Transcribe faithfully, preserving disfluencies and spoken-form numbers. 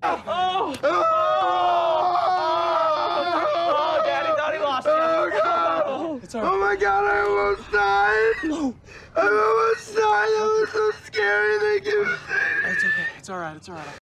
Oh! Oh! Oh, Daddy thought he lost you. Oh, God. Oh, it's all right. Oh, my God, I almost died. No. I almost died. That was so scary. Thank you. It's okay. It's all right. It's all right.